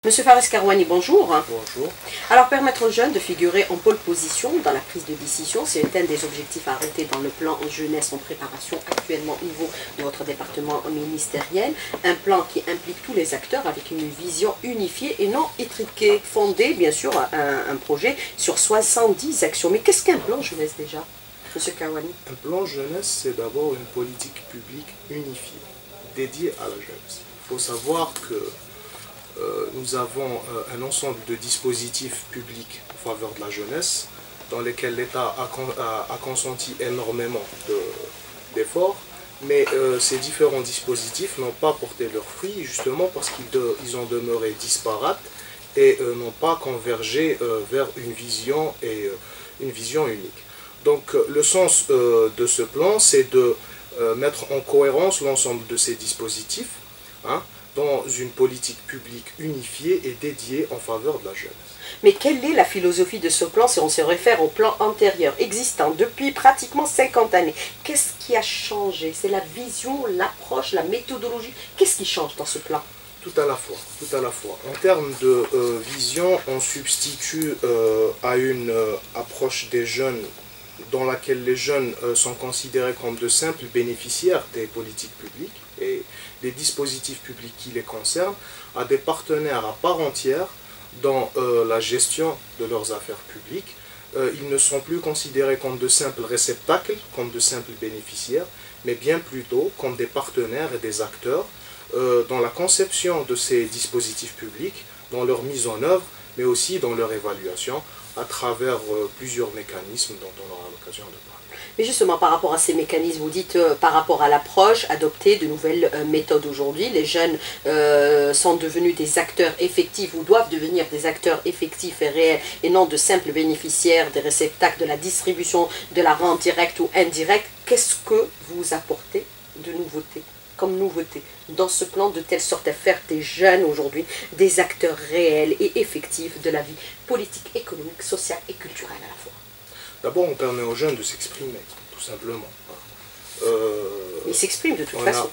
Monsieur Fares Karouani, bonjour. Bonjour. Alors, permettre aux jeunes de figurer en pole position dans la prise de décision, c'est un des objectifs arrêtés dans le plan jeunesse en préparation actuellement au niveau de votre département ministériel. Un plan qui implique tous les acteurs avec une vision unifiée et non étriquée, fondé bien sûr un projet sur 70 actions. Mais qu'est-ce qu'un plan jeunesse déjà, Monsieur Karouani? Un plan jeunesse, c'est d'abord une politique publique unifiée, dédiée à la jeunesse. Il faut savoir que nous avons un ensemble de dispositifs publics en faveur de la jeunesse, dans lesquels l'État a consenti énormément d'efforts, mais ces différents dispositifs n'ont pas porté leurs fruits, justement parce qu'ils ont demeuré disparates et n'ont pas convergé vers une vision unique. Donc le sens de ce plan, c'est de mettre en cohérence l'ensemble de ces dispositifs, dans une politique publique unifiée et dédiée en faveur de la jeunesse. Mais quelle est la philosophie de ce plan si on se réfère au plan antérieur, existant depuis pratiquement 50 années? Qu'est-ce qui a changé? C'est la vision, l'approche, la méthodologie. Qu'est-ce qui change dans ce plan? Tout à la fois, tout à la fois. En termes de vision, on substitue à une approche des jeunes dans laquelle les jeunes sont considérés comme de simples bénéficiaires des politiques publiques et des dispositifs publics qui les concernent, à des partenaires à part entière dans la gestion de leurs affaires publiques. Ils ne sont plus considérés comme de simples réceptacles, comme de simples bénéficiaires, mais bien plutôt comme des partenaires et des acteurs dans la conception de ces dispositifs publics, dans leur mise en œuvre, mais aussi dans leur évaluation, à travers plusieurs mécanismes dont on aura l'occasion de parler. Mais justement, par rapport à ces mécanismes, vous dites par rapport à l'approche, adopter de nouvelles méthodes aujourd'hui. Les jeunes sont devenus des acteurs effectifs ou doivent devenir des acteurs effectifs et réels et non de simples bénéficiaires des réceptacles de la distribution de la rente directe ou indirecte. Qu'est-ce que vous apportez de nouveauté, comme nouveauté, dans ce plan, de telle sorte à faire des jeunes aujourd'hui des acteurs réels et effectifs de la vie politique, économique, sociale et culturelle à la fois? D'abord, on permet aux jeunes de s'exprimer, tout simplement. Ils s'expriment de toute façon.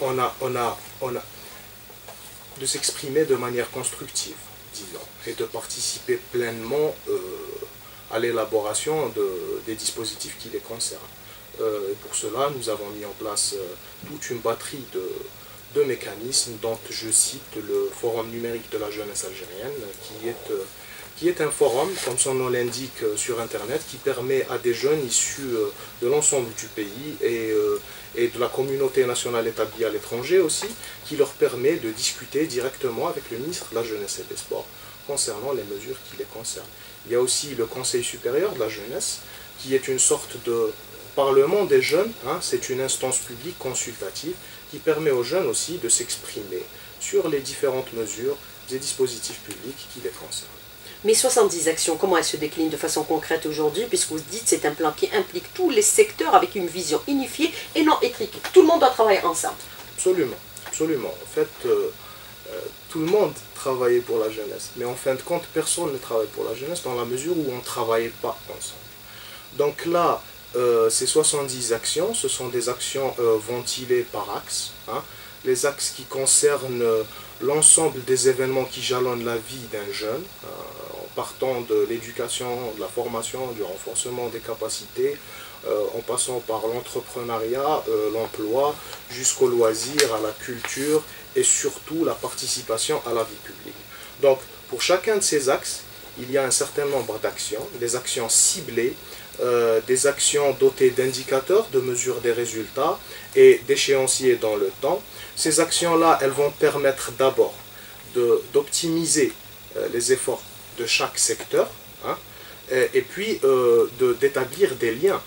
De s'exprimer de manière constructive, disons, et de participer pleinement à l'élaboration des dispositifs qui les concernent. Et pour cela, nous avons mis en place toute une batterie de mécanismes, dont je cite le Forum numérique de la jeunesse algérienne, qui est un forum, comme son nom l'indique, sur Internet, qui permet à des jeunes issus de l'ensemble du pays et de la communauté nationale établie à l'étranger aussi, qui leur permet de discuter directement avec le ministre de la Jeunesse et des Sports concernant les mesures qui les concernent. Il y a aussi le Conseil supérieur de la jeunesse, qui est une sorte de Parlement des jeunes, c'est une instance publique consultative qui permet aux jeunes aussi de s'exprimer sur les différentes mesures des dispositifs publics qui les concernent. Mais 70 actions, comment elles se déclinent de façon concrète aujourd'hui, puisque vous dites que c'est un plan qui implique tous les secteurs avec une vision unifiée et non étriquée. Tout le monde doit travailler ensemble. Absolument, absolument. En fait, tout le monde travaillait pour la jeunesse, mais en fin de compte, personne ne travaille pour la jeunesse dans la mesure où on ne travaillait pas ensemble. Donc là, ces 70 actions, ce sont des actions ventilées par axe. Les axes qui concernent l'ensemble des événements qui jalonnent la vie d'un jeune, en partant de l'éducation, de la formation, du renforcement des capacités, en passant par l'entrepreneuriat, l'emploi, jusqu'au loisir, à la culture et surtout la participation à la vie publique. Donc, pour chacun de ces axes, il y a un certain nombre d'actions, des actions ciblées, des actions dotées d'indicateurs, de mesure des résultats et d'échéanciers dans le temps. Ces actions-là, elles vont permettre d'abord d'optimiser les efforts de chaque secteur, et puis d'établir des liens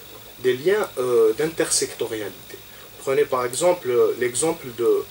d'intersectorialité. Prenez par exemple l'exemple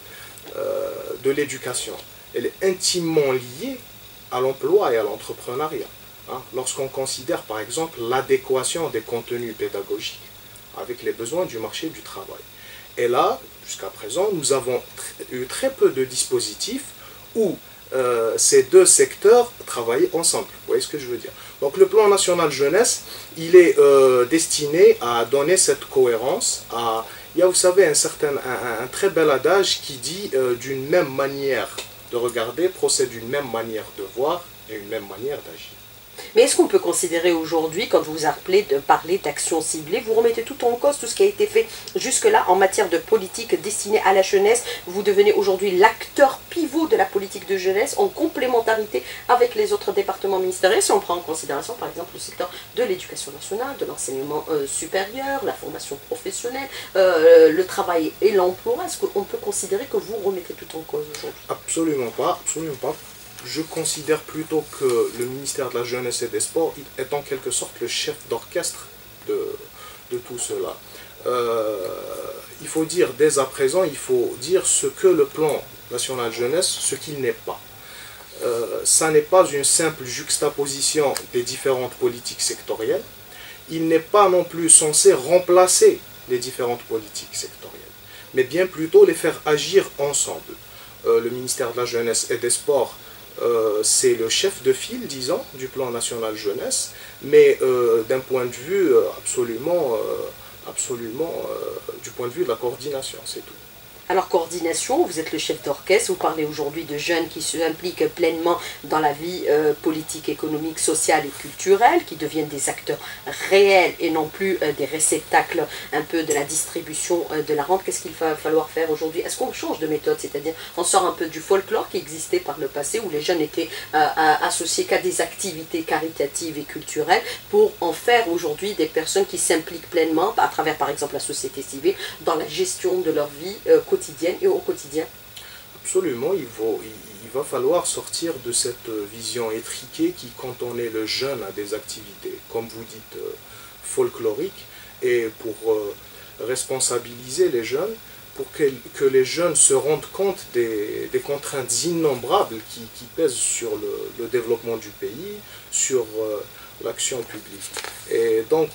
de l'éducation. Elle est intimement liée à l'emploi et à l'entrepreneuriat. Lorsqu'on considère par exemple l'adéquation des contenus pédagogiques avec les besoins du marché du travail. Et là, jusqu'à présent, nous avons eu très peu de dispositifs où ces deux secteurs travaillent ensemble. Vous voyez ce que je veux dire? Donc le plan national jeunesse, il est destiné à donner cette cohérence. Il y a, vous savez, un très bel adage qui dit d'une même manière de regarder procèdent d'une même manière de voir et une même manière d'agir. Mais est-ce qu'on peut considérer aujourd'hui, quand vous appelez de parler d'action ciblée, vous remettez tout en cause tout ce qui a été fait jusque-là en matière de politique destinée à la jeunesse? Vous devenez aujourd'hui l'acteur pivot de la politique de jeunesse en complémentarité avec les autres départements ministériels. Si on prend en considération par exemple le secteur de l'éducation nationale, de l'enseignement supérieur, la formation professionnelle, le travail et l'emploi, est-ce qu'on peut considérer que vous remettez tout en cause aujourd'hui? Absolument pas, absolument pas. Je considère plutôt que le ministère de la Jeunesse et des Sports est en quelque sorte le chef d'orchestre de tout cela. Il faut dire dès à présent, il faut dire ce que le plan national jeunesse, ce qu'il n'est pas. Ça n'est pas une simple juxtaposition des différentes politiques sectorielles. Il n'est pas non plus censé remplacer les différentes politiques sectorielles, mais bien plutôt les faire agir ensemble. Le ministère de la Jeunesse et des Sports, c'est le chef de file, disons, du plan national jeunesse, mais d'un point de vue absolument du point de vue de la coordination, c'est tout. Alors coordination, vous êtes le chef d'orchestre, vous parlez aujourd'hui de jeunes qui s'impliquent pleinement dans la vie politique, économique, sociale et culturelle, qui deviennent des acteurs réels et non plus des réceptacles un peu de la distribution de la rente. Qu'est-ce qu'il va falloir faire aujourd'hui? Est-ce qu'on change de méthode, c'est-à-dire on sort un peu du folklore qui existait par le passé où les jeunes étaient associés qu'à des activités caritatives et culturelles pour en faire aujourd'hui des personnes qui s'impliquent pleinement à travers par exemple la société civile dans la gestion de leur vie quotidienne et au quotidien? Absolument, il va falloir sortir de cette vision étriquée qui, quand on est le jeune, a des activités, comme vous dites, folkloriques, et pour responsabiliser les jeunes, pour que les jeunes se rendent compte des contraintes innombrables qui pèsent sur le développement du pays, sur l'action publique. Et donc,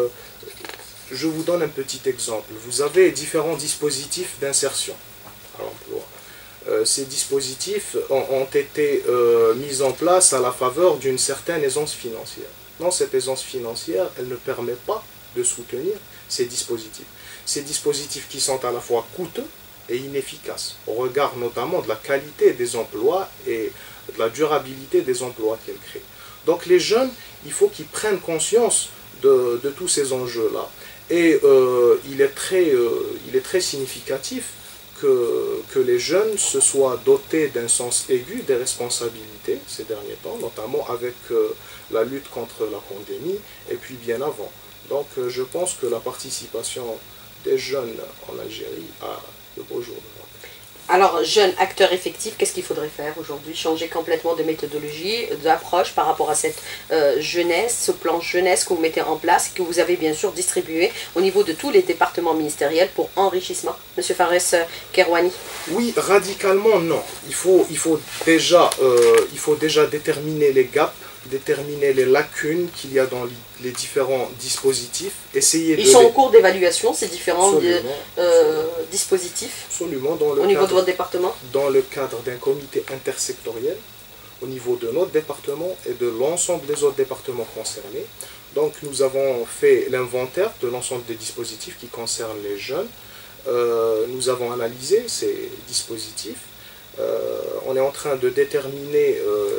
je vous donne un petit exemple. Vous avez différents dispositifs d'insertion à l'emploi. Ces dispositifs ont été mis en place à la faveur d'une certaine aisance financière. Non, cette aisance financière, elle ne permet pas de soutenir ces dispositifs. Ces dispositifs qui sont à la fois coûteux et inefficaces, au regard notamment de la qualité des emplois et de la durabilité des emplois qu'elles créent. Donc les jeunes, il faut qu'ils prennent conscience de tous ces enjeux-là. Et il est très significatif que les jeunes se soient dotés d'un sens aigu des responsabilités ces derniers temps, notamment avec la lutte contre la pandémie et puis bien avant. Donc je pense que la participation des jeunes en Algérie a de beaux jours devant. Alors, jeunes acteurs effectifs, qu'est-ce qu'il faudrait faire aujourd'hui? Changer complètement de méthodologie, d'approche par rapport à cette jeunesse, ce plan jeunesse que vous mettez en place, que vous avez bien sûr distribué au niveau de tous les départements ministériels pour enrichissement. Monsieur Fares Kerouani. Oui, radicalement non. Il faut déjà déterminer les gaps, déterminer les lacunes qu'il y a dans les différents dispositifs, Ils sont en cours d'évaluation, ces différents dispositifs? Absolument. Au niveau de votre département? Dans le cadre d'un comité intersectoriel, au niveau de notre département et de l'ensemble des autres départements concernés. Donc nous avons fait l'inventaire de l'ensemble des dispositifs qui concernent les jeunes. Nous avons analysé ces dispositifs. On est en train de déterminer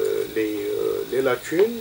les lacunes,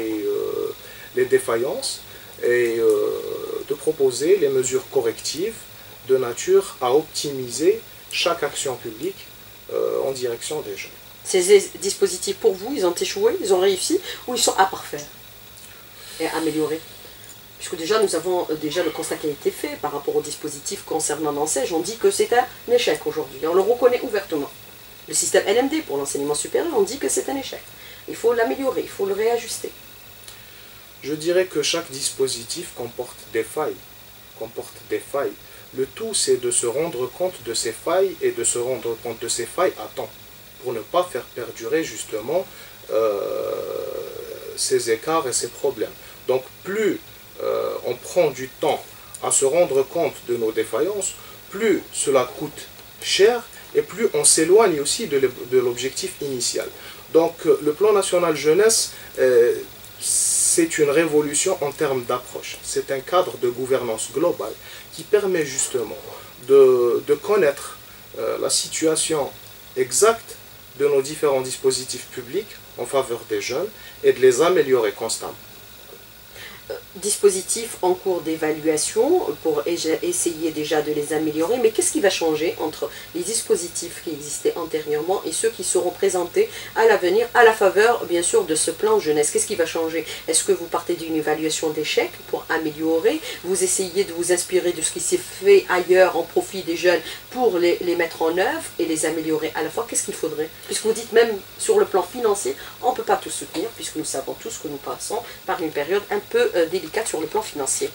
les défaillances et de proposer les mesures correctives de nature à optimiser chaque action publique en direction des jeunes. Ces dispositifs, pour vous, ils ont échoué, ils ont réussi ou ils sont à parfaire et améliorés? Puisque déjà, nous avons le constat qui a été fait par rapport aux dispositifs concernant l'enseigne. On dit que c'est un échec aujourd'hui, on le reconnaît ouvertement. Le système LMD pour l'enseignement supérieur, on dit que c'est un échec. Il faut l'améliorer, il faut le réajuster. Je dirais que chaque dispositif comporte des failles. Le tout, c'est de se rendre compte de ces failles et de se rendre compte de ces failles à temps, pour ne pas faire perdurer justement ces écarts et ces problèmes. Donc plus on prend du temps à se rendre compte de nos défaillances, plus cela coûte cher et plus on s'éloigne aussi de l'objectif initial. Donc le plan national jeunesse, c'est une révolution en termes d'approche. C'est un cadre de gouvernance globale qui permet justement de connaître la situation exacte de nos différents dispositifs publics en faveur des jeunes et de les améliorer constamment. Dispositifs en cours d'évaluation pour essayer déjà de les améliorer, mais qu'est-ce qui va changer entre les dispositifs qui existaient antérieurement et ceux qui seront présentés à l'avenir à la faveur bien sûr de ce plan jeunesse? Qu'est-ce qui va changer? Est-ce que vous partez d'une évaluation d'échec pour améliorer? Vous essayez de vous inspirer de ce qui s'est fait ailleurs en profit des jeunes pour les mettre en œuvre et les améliorer à la fois? Qu'est-ce qu'il faudrait? Puisque vous dites même sur le plan financier, on ne peut pas tout soutenir puisque nous savons tous que nous passons par une période un peu délicate sur le plan financier.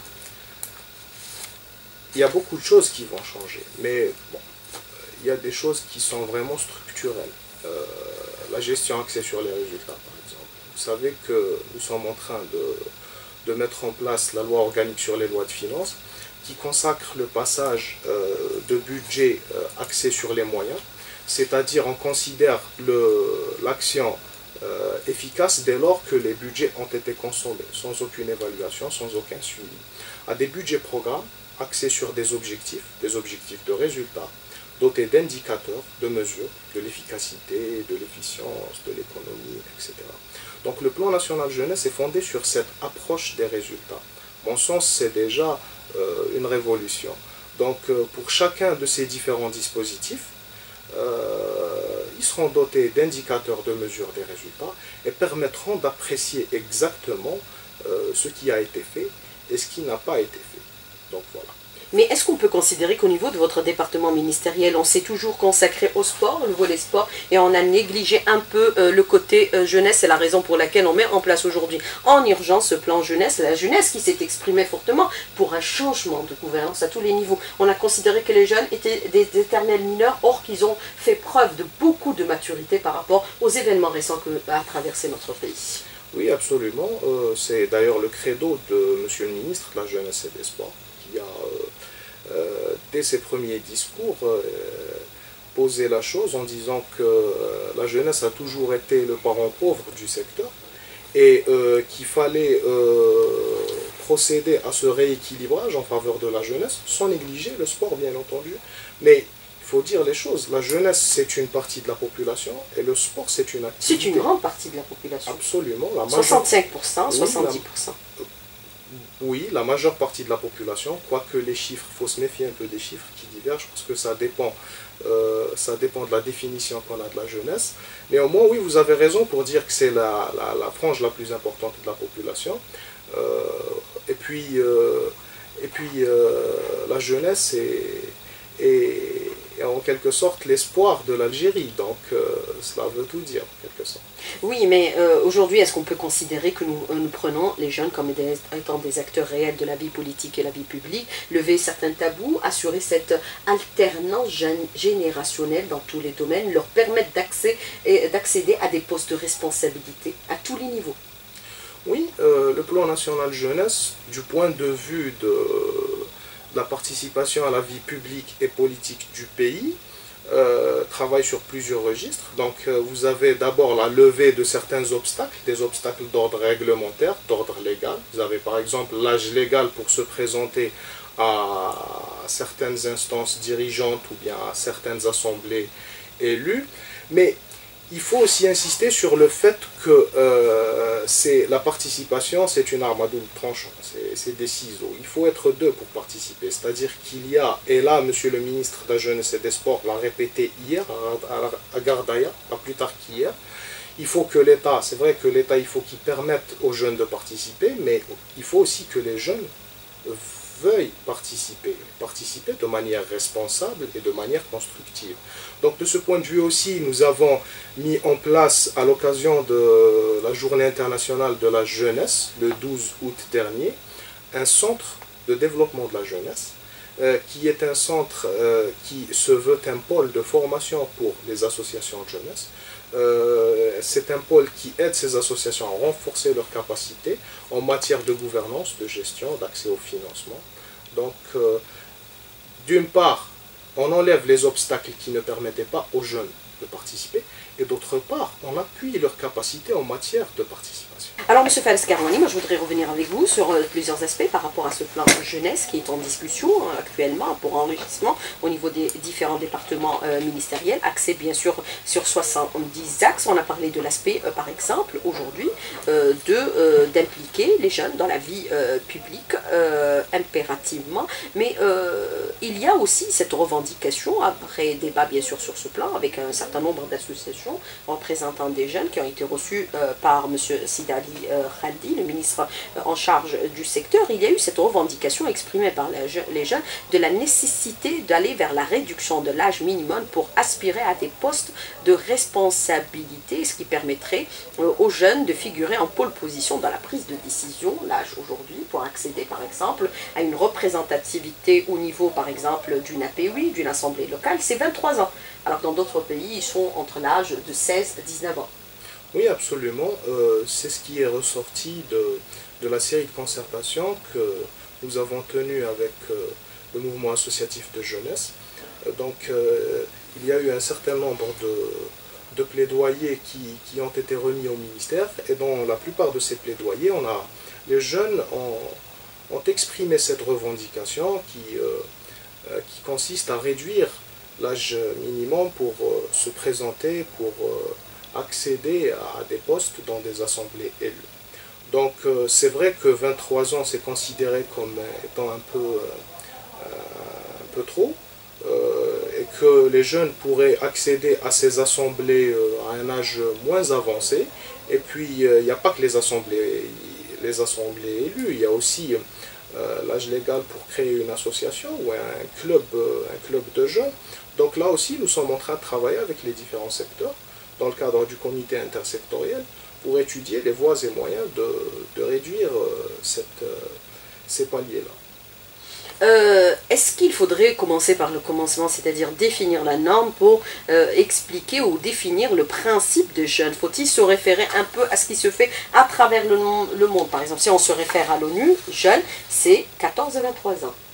Il y a beaucoup de choses qui vont changer, mais bon, il y a des choses qui sont vraiment structurelles. La gestion axée sur les résultats, par exemple. Vous savez que nous sommes en train de mettre en place la loi organique sur les lois de finances qui consacre le passage de budget axé sur les moyens, c'est-à-dire on considère l'action efficace dès lors que les budgets ont été consommés, sans aucune évaluation, sans aucun suivi, à des budgets programmes axés sur des objectifs de résultats, dotés d'indicateurs, de mesures, de l'efficacité, de l'efficience, de l'économie, etc. Donc le plan national jeunesse est fondé sur cette approche des résultats. Mon sens, c'est déjà une révolution. Donc pour chacun de ces différents dispositifs, ils seront dotés d'indicateurs de mesure des résultats et permettront d'apprécier exactement ce qui a été fait et ce qui n'a pas été fait. Donc voilà. Mais est-ce qu'on peut considérer qu'au niveau de votre département ministériel, on s'est toujours consacré au sport, le volet sport, et on a négligé un peu le côté jeunesse? C'est la raison pour laquelle on met en place aujourd'hui en urgence ce plan jeunesse, la jeunesse qui s'est exprimée fortement pour un changement de gouvernance à tous les niveaux. On a considéré que les jeunes étaient des éternels mineurs, or qu'ils ont fait preuve de beaucoup de maturité par rapport aux événements récents que a traversé notre pays. Oui, absolument. C'est d'ailleurs le credo de Monsieur le ministre de la Jeunesse et des Sports, qui a, dès ses premiers discours, posé la chose en disant que la jeunesse a toujours été le parent pauvre du secteur et qu'il fallait procéder à ce rééquilibrage en faveur de la jeunesse, sans négliger le sport, bien entendu. Mais il faut dire les choses, la jeunesse c'est une partie de la population et le sport c'est une activité. C'est une grande partie de la population. Absolument. 65%, 70%. Oui, la majeure partie de la population, quoique les chiffres, il faut se méfier un peu des chiffres qui divergent parce que ça dépend de la définition qu'on a de la jeunesse. Néanmoins, oui, vous avez raison pour dire que c'est la frange la plus importante de la population. Et puis la jeunesse est en quelque sorte l'espoir de l'Algérie, donc cela veut tout dire en quelque sorte. Oui, mais aujourd'hui, est-ce qu'on peut considérer que nous prenons les jeunes comme étant des acteurs réels de la vie politique et la vie publique, lever certains tabous, assurer cette alternance générationnelle dans tous les domaines, leur permettre d'accéder à des postes de responsabilité à tous les niveaux? Oui, le plan national jeunesse, du point de vue de la participation à la vie publique et politique du pays, travaille sur plusieurs registres. Donc vous avez d'abord la levée de certains obstacles, des obstacles d'ordre réglementaire, d'ordre légal. Vous avez par exemple l'âge légal pour se présenter à certaines instances dirigeantes ou bien à certaines assemblées élues. Mais il faut aussi insister sur le fait que la participation, c'est une arme à double tranchant, c'est des ciseaux. Il faut être deux pour participer, c'est-à-dire qu'il y a, et là, Monsieur le ministre de la Jeunesse et des Sports l'a répété hier à Gardaïa, pas plus tard qu'hier, il faut que l'État, c'est vrai que l'État, il faut qu'il permette aux jeunes de participer, mais il faut aussi que les jeunes veuillent participer de manière responsable et de manière constructive. Donc de ce point de vue aussi, nous avons mis en place à l'occasion de la Journée internationale de la jeunesse, le 12 août dernier, un centre de développement de la jeunesse, qui est un centre qui se veut un pôle de formation pour les associations de jeunesse. C'est un pôle qui aide ces associations à renforcer leurs capacités en matière de gouvernance, de gestion, d'accès au financement. Donc, d'une part, on enlève les obstacles qui ne permettaient pas aux jeunes de participer, et d'autre part, on appuie leurs capacités en matière de participation. Alors, M. Fares Karouani, moi je voudrais revenir avec vous sur plusieurs aspects par rapport à ce plan jeunesse qui est en discussion actuellement pour enrichissement au niveau des différents départements ministériels, axé bien sûr sur 70 axes. On a parlé de l'aspect, par exemple, aujourd'hui, d'impliquer les jeunes dans la vie publique impérativement, mais il y a aussi cette revendication, après débat bien sûr sur ce plan, avec un certain nombre d'associations représentant des jeunes qui ont été reçus par M. Sidali Khaldi, le ministre en charge du secteur. Il y a eu cette revendication exprimée par les jeunes de la nécessité d'aller vers la réduction de l'âge minimum pour aspirer à des postes de responsabilité, ce qui permettrait aux jeunes de figurer en pôle position dans la prise de décision. L'âge aujourd'hui pour accéder par exemple à une représentativité au niveau par exemple d'une APUI, d'une assemblée locale, c'est 23 ans, alors que dans d'autres pays ils sont entre l'âge de 16 à 19 ans. Oui, absolument. C'est ce qui est ressorti de la série de concertations que nous avons tenues avec le mouvement associatif de jeunesse. Donc, il y a eu un certain nombre de plaidoyers qui ont été remis au ministère, et dans la plupart de ces plaidoyers, les jeunes ont exprimé cette revendication qui consiste à réduire l'âge minimum pour se présenter, pour accéder à des postes dans des assemblées élues. Donc c'est vrai que 23 ans c'est considéré comme étant un peu trop, et que les jeunes pourraient accéder à ces assemblées à un âge moins avancé. Et puis il n'y a pas que les assemblées élues, il y a aussi l'âge légal pour créer une association ou un club de jeunes. Donc là aussi nous sommes en train de travailler avec les différents secteurs dans le cadre du comité intersectoriel pour étudier les voies et moyens de réduire ces paliers-là. Est-ce qu'il faudrait commencer par le commencement, c'est-à-dire définir la norme pour expliquer ou définir le principe de jeune? Faut-il se référer un peu à ce qui se fait à travers le monde? Par exemple, si on se réfère à l'ONU, jeune, c'est 14 à 23 ans.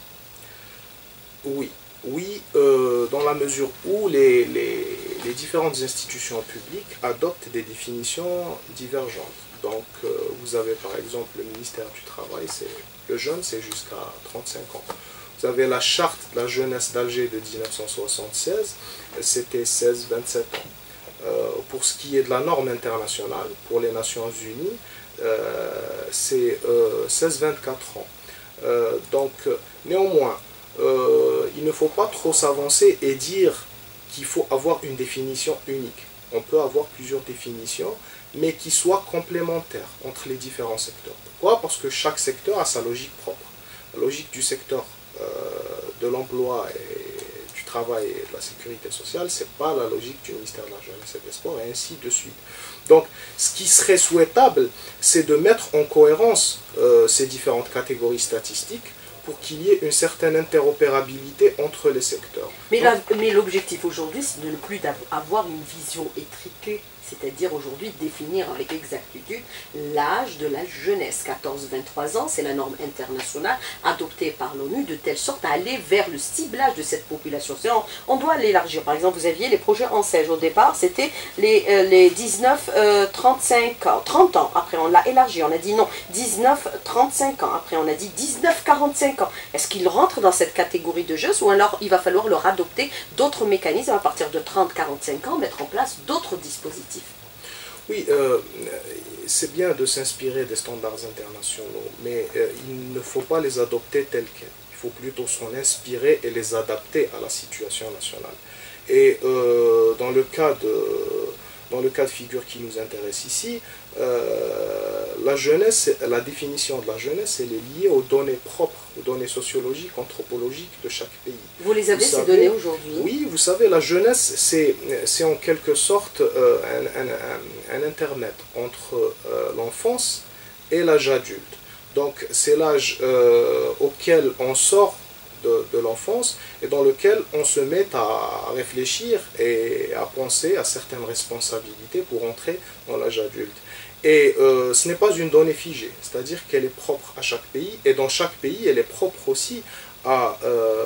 Oui, dans la mesure où les différentes institutions publiques adoptent des définitions divergentes. Donc, vous avez par exemple le ministère du Travail, le jeune, c'est jusqu'à 35 ans. Vous avez la charte de la jeunesse d'Alger de 1976, c'était 16-27 ans. Pour ce qui est de la norme internationale, pour les Nations Unies, c'est 16-24 ans. Donc, néanmoins, il ne faut pas trop s'avancer et dire qu'il faut avoir une définition unique. On peut avoir plusieurs définitions, mais qui soient complémentaires entre les différents secteurs. Pourquoi? Parce que chaque secteur a sa logique propre. La logique du secteur de l'emploi et du travail et de la sécurité sociale, ce n'est pas la logique du ministère de la Jeunesse et des Sports, et ainsi de suite. Donc, ce qui serait souhaitable, c'est de mettre en cohérence ces différentes catégories statistiques pour qu'il y ait une certaine interopérabilité entre les secteurs. Mais l'objectif aujourd'hui, c'est de ne plus avoir une vision étriquée, c'est-à-dire aujourd'hui définir avec exactitude l'âge de la jeunesse. 14-23 ans, c'est la norme internationale adoptée par l'ONU de telle sorte à aller vers le ciblage de cette population. On doit l'élargir. Par exemple, vous aviez les projets ANSEJ. Au départ, c'était les 19-35 ans, 30 ans. Après, on l'a élargi. On a dit non, 19-35 ans. Après, on a dit 19-45 ans. Est-ce qu'ils rentrent dans cette catégorie de jeunes ou alors il va falloir leur adopter d'autres mécanismes à partir de 30-45 ans, mettre en place d'autres dispositifs? Oui, c'est bien de s'inspirer des standards internationaux, mais il ne faut pas les adopter tels quels. Il faut plutôt s'en inspirer et les adapter à la situation nationale. Et dans le cas de figure qui nous intéresse ici, la jeunesse, la définition de la jeunesse, elle est liée aux données propres, aux données sociologiques, anthropologiques de chaque pays. Vous les avez, ces données, aujourd'hui? Oui, vous savez, la jeunesse, c'est en quelque sorte un internet entre l'enfance et l'âge adulte. Donc, c'est l'âge auquel on sort de l'enfance et dans lequel on se met à réfléchir et à penser à certaines responsabilités pour entrer dans l'âge adulte. Et ce n'est pas une donnée figée, c'est-à-dire qu'elle est propre à chaque pays, et dans chaque pays, elle est propre aussi à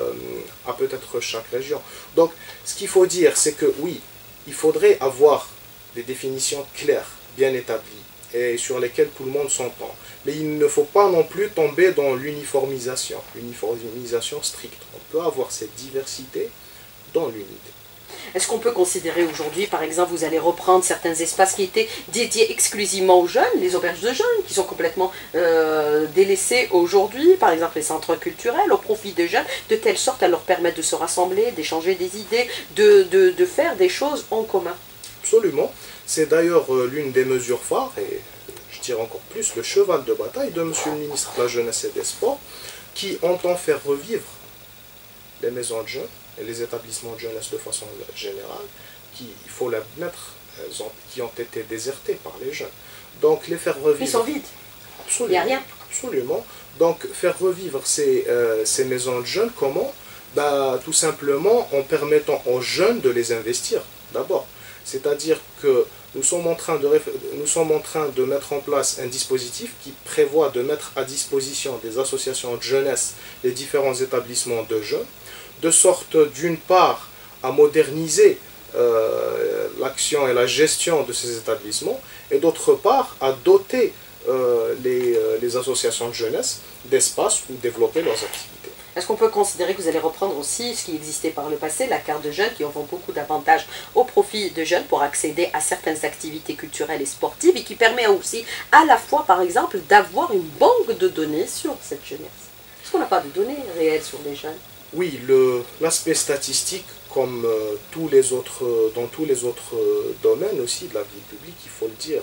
peut-être chaque région. Donc, ce qu'il faut dire, c'est que oui, il faudrait avoir des définitions claires, bien établies, et sur lesquelles tout le monde s'entend. Mais il ne faut pas non plus tomber dans l'uniformisation stricte. On peut avoir cette diversité dans l'unité. Est-ce qu'on peut considérer aujourd'hui, par exemple, vous allez reprendre certains espaces qui étaient dédiés exclusivement aux jeunes, les auberges de jeunes, qui sont complètement délaissés aujourd'hui, par exemple les centres culturels, au profit des jeunes, de telle sorte à leur permettre de se rassembler, d'échanger des idées, de faire des choses en commun? Absolument. C'est d'ailleurs l'une des mesures phares, et je dirais encore plus, le cheval de bataille de M. le ministre de la Jeunesse et des Sports, qui entend faire revivre les maisons de jeunes et les établissements de jeunesse de façon générale, qui, il faut l'admettre, qui ont été désertés par les jeunes. Donc les faire revivre... Ils sont vides. Absolument. Il n'y a rien. Absolument. Donc faire revivre ces maisons de jeunes, comment? Tout simplement en permettant aux jeunes de les investir d'abord. C'est-à-dire que nous sommes en train de mettre en place un dispositif qui prévoit de mettre à disposition des associations de jeunesse les différents établissements de jeunes, de sorte d'une part à moderniser l'action et la gestion de ces établissements, et d'autre part à doter les associations de jeunesse d'espace pour développer leurs activités. Est-ce qu'on peut considérer que vous allez reprendre aussi ce qui existait par le passé, la carte de jeunes, qui offre beaucoup d'avantages au profit de jeunes pour accéder à certaines activités culturelles et sportives, et qui permet aussi à la fois, par exemple, d'avoir une banque de données sur cette jeunesse? Est-ce qu'on n'a pas de données réelles sur les jeunes? Oui, l'aspect statistique, comme dans tous les autres domaines aussi de la vie publique, il faut le dire,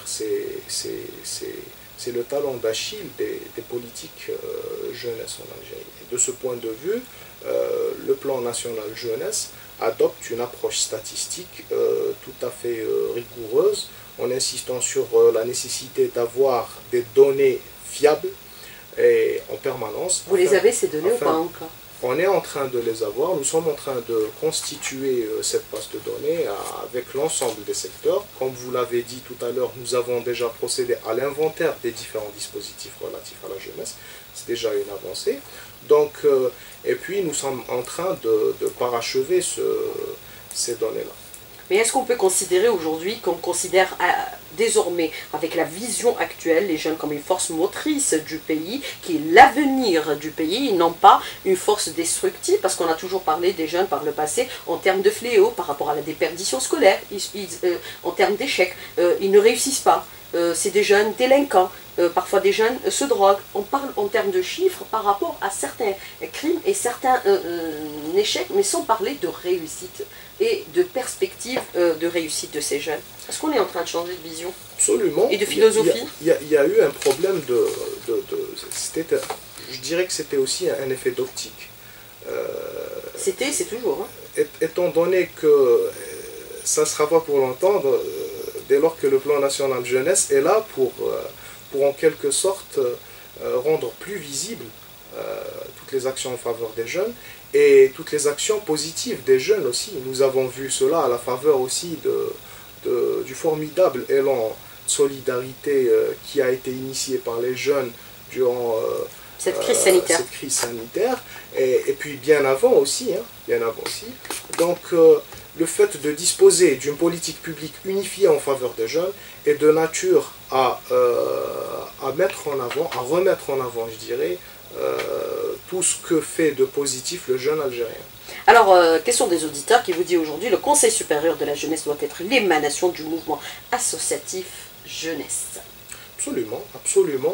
c'est le talon d'Achille des politiques jeunesse en Algérie. Et de ce point de vue, le plan national jeunesse adopte une approche statistique tout à fait rigoureuse, en insistant sur la nécessité d'avoir des données fiables et en permanence. Vous les avez ces données ou pas encore? On est en train de les avoir, nous sommes en train de constituer cette base de données avec l'ensemble des secteurs. Comme vous l'avez dit tout à l'heure, nous avons déjà procédé à l'inventaire des différents dispositifs relatifs à la jeunesse. C'est déjà une avancée. Donc, et puis nous sommes en train de parachever ces données-là. Mais est-ce qu'on peut considérer aujourd'hui, qu'on considère désormais, avec la vision actuelle, les jeunes comme une force motrice du pays, qui est l'avenir du pays, et non pas une force destructive, parce qu'on a toujours parlé des jeunes par le passé en termes de fléau, par rapport à la déperdition scolaire, en termes d'échecs, ils ne réussissent pas. C'est des jeunes délinquants, parfois des jeunes se droguent. On parle en termes de chiffres par rapport à certains crimes et certains échecs, mais sans parler de réussite et de perspective de réussite de ces jeunes. Est-ce qu'on est en train de changer de vision? Absolument. Et de philosophie? Il y a eu un problème je dirais que c'était aussi un effet d'optique. C'est toujours. Hein. Étant donné que ça ne sera pas pour longtemps, dès lors que le plan national jeunesse est là pour en quelque sorte rendre plus visible toutes les actions en faveur des jeunes et toutes les actions positives des jeunes aussi. Nous avons vu cela à la faveur aussi du formidable élan de solidarité qui a été initié par les jeunes durant cette crise sanitaire. Et puis bien avant aussi. Donc le fait de disposer d'une politique publique unifiée en faveur des jeunes est de nature à remettre en avant, je dirais, tout ce que fait de positif le jeune algérien. Alors, question des auditeurs qui vous dit aujourd'hui, le Conseil supérieur de la jeunesse doit être l'émanation du mouvement associatif jeunesse. Absolument, absolument.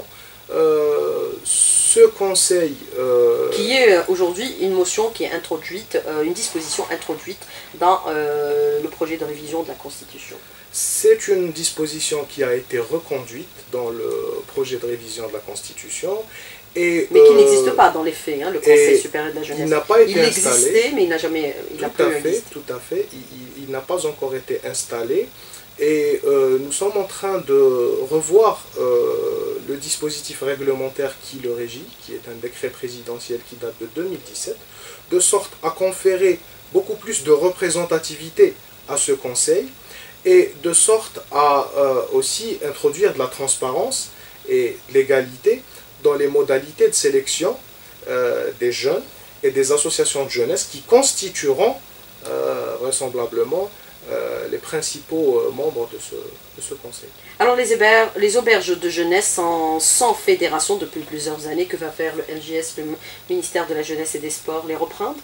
Ce conseil... qui est aujourd'hui une motion qui est introduite, une disposition introduite dans le projet de révision de la Constitution. C'est une disposition qui a été reconduite dans le projet de révision de la Constitution. Mais qui n'existe pas dans les faits, hein, le Conseil supérieur de la jeunesse. Il n'a pas été installé. Il existait, mais il n'a jamais... Tout à fait. Il n'a pas encore été installé. Et nous sommes en train de revoir le dispositif réglementaire qui le régit, qui est un décret présidentiel qui date de 2017, de sorte à conférer beaucoup plus de représentativité à ce conseil et de sorte à aussi introduire de la transparence et de l'égalité dans les modalités de sélection des jeunes et des associations de jeunesse qui constitueront vraisemblablement les principaux membres de ce conseil. Alors les auberges de jeunesse sont sans fédération depuis plusieurs années. Que va faire le MJS, le ministère de la Jeunesse et des Sports? Les reprendre?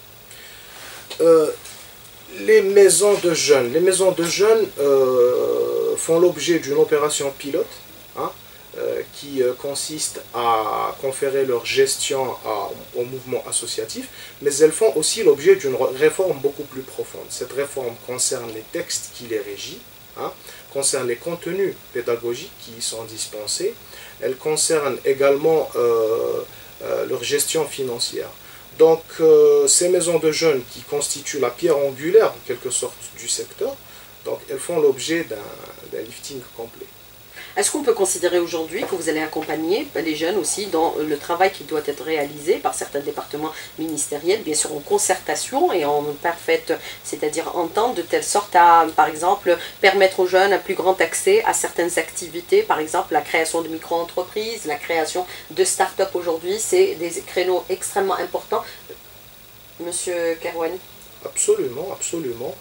Les maisons de jeunes font l'objet d'une opération pilote, hein, qui consiste à conférer leur gestion au mouvement associatif, mais elles font aussi l'objet d'une réforme beaucoup plus profonde. Cette réforme concerne les textes qui les régissent, hein, concerne les contenus pédagogiques qui y sont dispensés, elle concerne également leur gestion financière. Donc ces maisons de jeunes qui constituent la pierre angulaire en quelque sorte du secteur, donc elles font l'objet d'un lifting complet. Est-ce qu'on peut considérer aujourd'hui que vous allez accompagner les jeunes aussi dans le travail qui doit être réalisé par certains départements ministériels, bien sûr en concertation et en parfaite, c'est-à-dire entente, de telle sorte à, par exemple, permettre aux jeunes un plus grand accès à certaines activités, par exemple la création de micro-entreprises, la création de start-up aujourd'hui, c'est des créneaux extrêmement importants. Monsieur Kerouani? Absolument, absolument.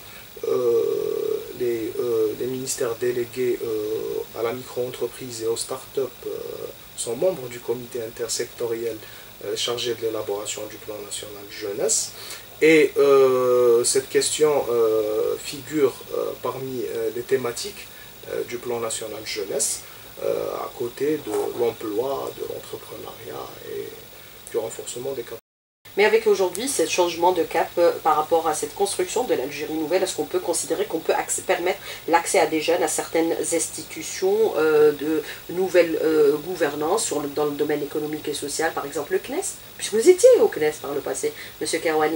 Les ministères délégués à la micro-entreprise et aux start-up sont membres du comité intersectoriel chargé de l'élaboration du plan national jeunesse. Et cette question figure parmi les thématiques du plan national jeunesse, à côté de l'emploi, de l'entrepreneuriat et du renforcement des capacités. Mais avec aujourd'hui ce changement de cap par rapport à cette construction de l'Algérie nouvelle, est-ce qu'on peut considérer qu'on peut permettre l'accès à des jeunes à certaines institutions de nouvelle gouvernance dans le domaine économique et social, par exemple le CNES? Puisque vous étiez au CNES par le passé, Monsieur Kerouani.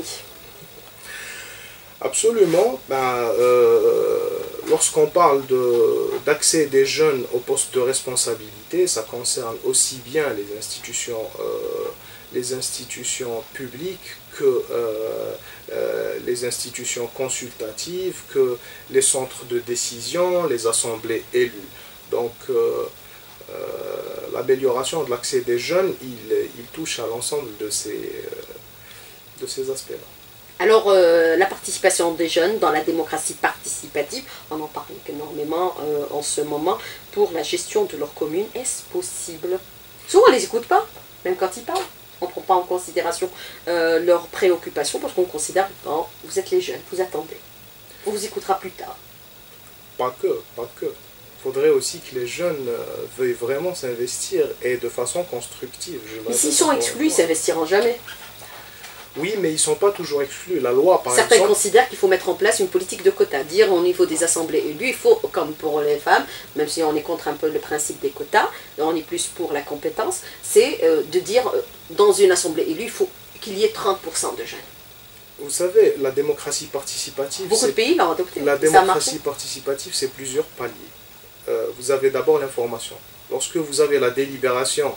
Absolument. Lorsqu'on parle d'accès des jeunes aux postes de responsabilité, ça concerne aussi bien les institutions publiques que les institutions consultatives, que les centres de décision, les assemblées élues. Donc l'amélioration de l'accès des jeunes, il touche à l'ensemble de ces aspects-là. Alors, la participation des jeunes dans la démocratie participative, on en parle énormément en ce moment, pour la gestion de leur commune, est-ce possible? Souvent, on ne les écoute pas, même quand ils parlent. On ne prend pas en considération leurs préoccupations parce qu'on considère que oh, vous êtes les jeunes, vous attendez. On vous écoutera plus tard. Pas que. Il faudrait aussi que les jeunes veuillent vraiment s'investir et de façon constructive. Mais s'ils sont exclus, ils ne s'investiront jamais. Oui, mais ils ne sont pas toujours exclus. La loi, par exemple... Certains considèrent qu'il faut mettre en place une politique de quotas. Dire au niveau des assemblées élues, il faut, comme pour les femmes, même si on est contre un peu le principe des quotas, on est plus pour la compétence, c'est de dire, dans une assemblée élue, il faut qu'il y ait 30% de jeunes. Vous savez, la démocratie participative... Beaucoup de pays l'ont adopté. La démocratie participative, c'est plusieurs paliers. Vous avez d'abord l'information. Lorsque vous avez la délibération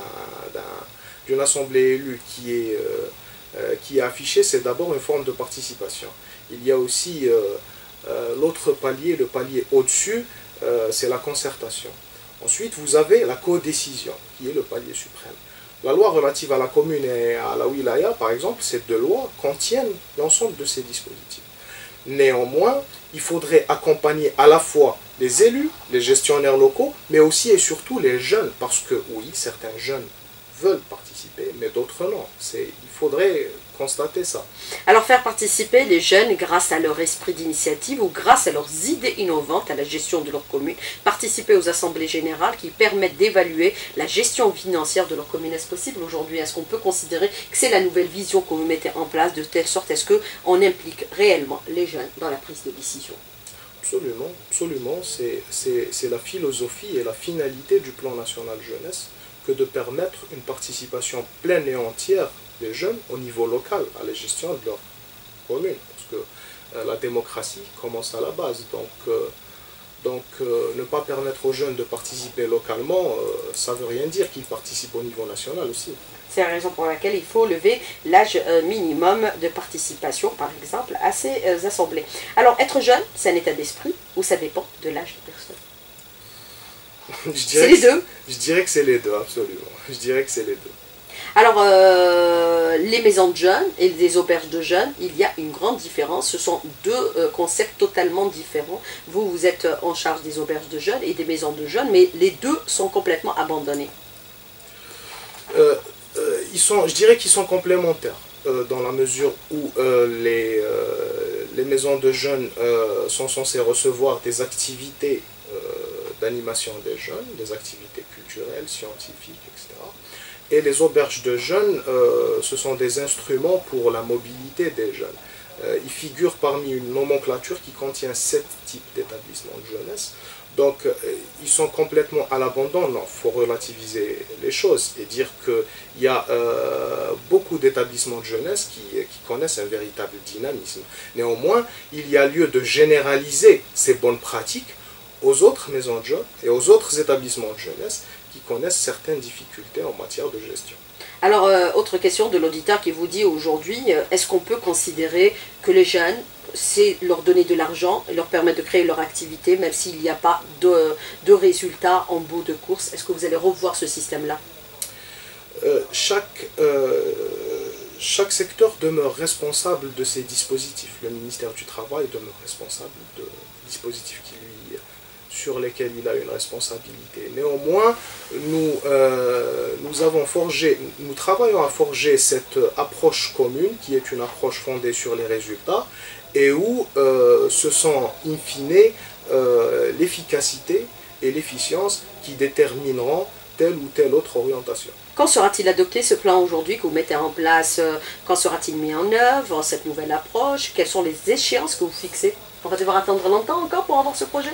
d'une assemblée élue qui est affichée, c'est d'abord une forme de participation. Il y a aussi l'autre palier, le palier au-dessus, c'est la concertation. Ensuite, vous avez la codécision, qui est le palier suprême. La loi relative à la commune et à la wilaya, par exemple, ces deux lois contiennent l'ensemble de ces dispositifs. Néanmoins, il faudrait accompagner à la fois les élus, les gestionnaires locaux, mais aussi et surtout les jeunes, parce que oui, certains jeunes veulent participer, mais d'autres non. Il faudrait constater ça. Alors faire participer les jeunes grâce à leur esprit d'initiative ou grâce à leurs idées innovantes à la gestion de leur commune, participer aux assemblées générales qui permettent d'évaluer la gestion financière de leur commune. Est-ce possible aujourd'hui? Est-ce qu'on peut considérer que c'est la nouvelle vision que vous mettez en place de telle sorte? Est-ce qu'on implique réellement les jeunes dans la prise de décision? Absolument, absolument. C'est la philosophie et la finalité du plan national jeunesse que de permettre une participation pleine et entière des jeunes au niveau local à la gestion de leur commune. Parce que la démocratie commence à la base. Donc ne pas permettre aux jeunes de participer localement, ça ne veut rien dire qu'ils participent au niveau national aussi. C'est la raison pour laquelle il faut lever l'âge minimum de participation, par exemple, à ces assemblées. Alors, être jeune, c'est un état d'esprit ou ça dépend de l'âge de personne? C'est les deux. Je dirais que c'est les deux, absolument. Je dirais que c'est les deux. Alors, les maisons de jeunes et les auberges de jeunes, il y a une grande différence. Ce sont deux concepts totalement différents. Vous, vous êtes en charge des auberges de jeunes et des maisons de jeunes, mais les deux sont complètement abandonnés. Je dirais qu'ils sont complémentaires, dans la mesure où les maisons de jeunes sont censées recevoir des activités d'animation des jeunes, des activités culturelles, scientifiques, etc. Et les auberges de jeunes, ce sont des instruments pour la mobilité des jeunes. Ils figurent parmi une nomenclature qui contient 7 types d'établissements de jeunesse. Donc, ils sont complètement à l'abandon. Non, il faut relativiser les choses et dire qu'il y a beaucoup d'établissements de jeunesse qui connaissent un véritable dynamisme. Néanmoins, il y a lieu de généraliser ces bonnes pratiques aux autres maisons de jeunes et aux autres établissements de jeunesse qui connaissent certaines difficultés en matière de gestion. Alors, autre question de l'auditeur qui vous dit aujourd'hui, est-ce qu'on peut considérer que les jeunes, c'est leur donner de l'argent et leur permettre de créer leur activité, même s'il n'y a pas de résultats en bout de course? Est-ce que vous allez revoir ce système-là? Chaque secteur demeure responsable de ses dispositifs. Le ministère du Travail demeure responsable de dispositifs sur lesquels il a une responsabilité. Néanmoins, nous travaillons à forger cette approche commune, qui est une approche fondée sur les résultats, et où ce sont, in fine, l'efficacité et l'efficience qui détermineront telle ou telle autre orientation. Quand sera-t-il adopté ce plan aujourd'hui que vous mettez en place? Quand sera-t-il mis en œuvre, cette nouvelle approche? Quelles sont les échéances que vous fixez? On va devoir attendre longtemps encore pour avoir ce projet?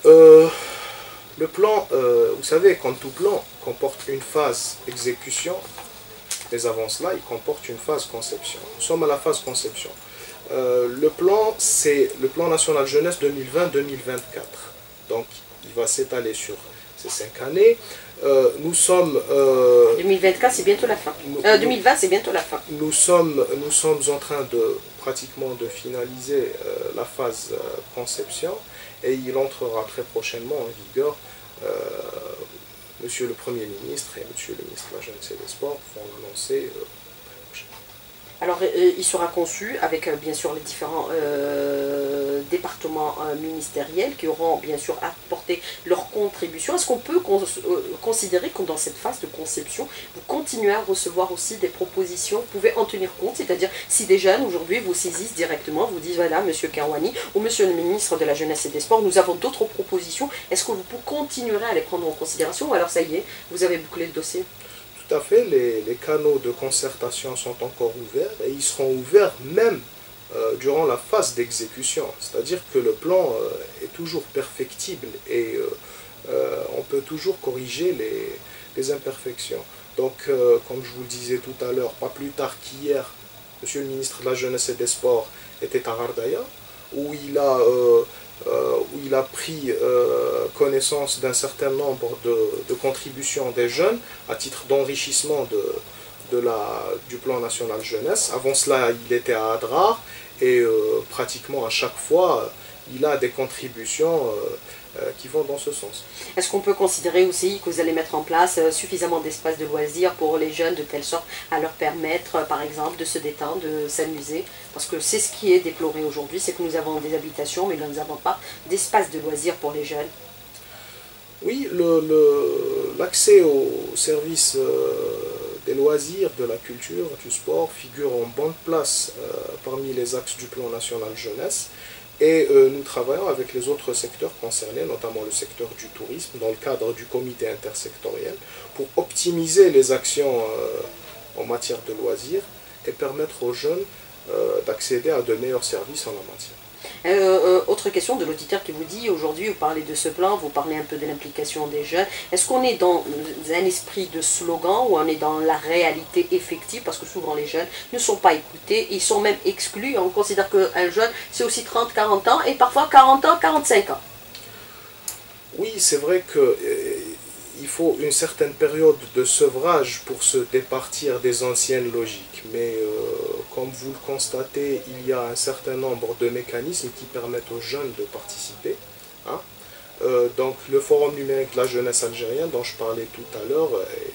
Le plan, vous savez, comme tout plan, comporte une phase exécution, mais avant cela, il comporte une phase conception. Nous sommes à la phase conception. Le plan, c'est le plan national jeunesse 2020-2024. Donc, il va s'étaler sur ces 5 années. Nous sommes... 2024, c'est bientôt la fin. 2020, c'est bientôt la fin. Nous sommes en train pratiquement de finaliser la phase conception, et il entrera très prochainement en vigueur. Monsieur le Premier ministre et Monsieur le ministre de la Jeunesse et des Sports vont l'annoncer très prochainement. Alors, il sera conçu avec bien sûr les différents départements ministériels qui auront bien sûr apporté leur contribution. Est-ce qu'on peut considérer que dans cette phase de conception, vous continuez à recevoir aussi des propositions, vous pouvez en tenir compte, c'est-à-dire si des jeunes aujourd'hui vous saisissent directement, vous disent voilà Monsieur Kerouani ou Monsieur le ministre de la Jeunesse et des Sports, nous avons d'autres propositions, est-ce que vous continuerez à les prendre en considération ou alors ça y est, vous avez bouclé le dossier? Tout à fait, les canaux de concertation sont encore ouverts et ils seront ouverts même durant la phase d'exécution. C'est-à-dire que le plan est toujours perfectible et on peut toujours corriger les imperfections. Donc, comme je vous le disais tout à l'heure, pas plus tard qu'hier, Monsieur le ministre de la Jeunesse et des Sports était à Ardaya, où il a pris connaissance d'un certain nombre de contributions des jeunes à titre d'enrichissement du plan national jeunesse. Avant cela, il était à Adrar et pratiquement à chaque fois, il a des contributions qui vont dans ce sens. Est-ce qu'on peut considérer aussi que vous allez mettre en place suffisamment d'espaces de loisirs pour les jeunes de telle sorte à leur permettre, par exemple, de se détendre, de s'amuser? Parce que c'est ce qui est déploré aujourd'hui, c'est que nous avons des habitations, mais nous n'avons pas d'espaces de loisirs pour les jeunes. Oui, l'accès aux services des loisirs, de la culture, du sport figure en bonne place parmi les axes du plan national jeunesse. Et nous travaillons avec les autres secteurs concernés, notamment le secteur du tourisme, dans le cadre du comité intersectoriel, pour optimiser les actions en matière de loisirs et permettre aux jeunes d'accéder à de meilleurs services en la matière. Autre question de l'auditeur qui vous dit, aujourd'hui vous parlez de ce plan, vous parlez un peu de l'implication des jeunes. Est-ce qu'on est dans un esprit de slogan ou on est dans la réalité effective? Parce que souvent les jeunes ne sont pas écoutés, ils sont même exclus. On considère qu'un jeune c'est aussi 30-40 ans et parfois 40 ans, 45 ans. Oui, c'est vrai que il faut une certaine période de sevrage pour se départir des anciennes logiques. Mais comme vous le constatez, il y a un certain nombre de mécanismes qui permettent aux jeunes de participer. Donc le Forum numérique de la jeunesse algérienne, dont je parlais tout à l'heure,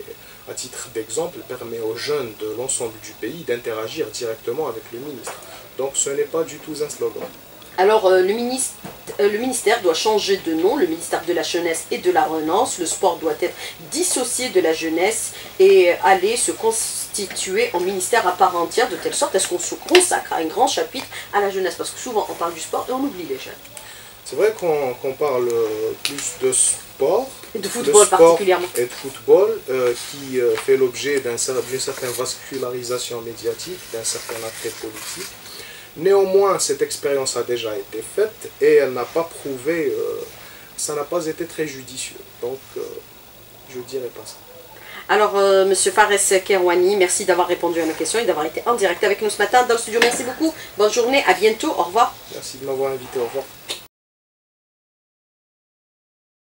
à titre d'exemple, permet aux jeunes de l'ensemble du pays d'interagir directement avec le ministre. Donc ce n'est pas du tout un slogan. Alors, le ministère doit changer de nom, le ministère de la Jeunesse et de la Relance. Le sport doit être dissocié de la jeunesse et aller se constituer en ministère à part entière, de telle sorte à ce qu'on se consacre à un grand chapitre à la jeunesse. Parce que souvent, on parle du sport et on oublie les jeunes. C'est vrai qu'on parle plus de sport, et de football particulièrement. Et de football qui fait l'objet d'une certaine vascularisation médiatique, d'un certain attrait politique. Néanmoins, cette expérience a déjà été faite et elle n'a pas prouvé, ça n'a pas été très judicieux. Donc, je ne dirais pas ça. Alors, Monsieur Fares Kerouani, merci d'avoir répondu à nos questions et d'avoir été en direct avec nous ce matin dans le studio. Merci beaucoup. Bonne journée, à bientôt, au revoir. Merci de m'avoir invité, au revoir.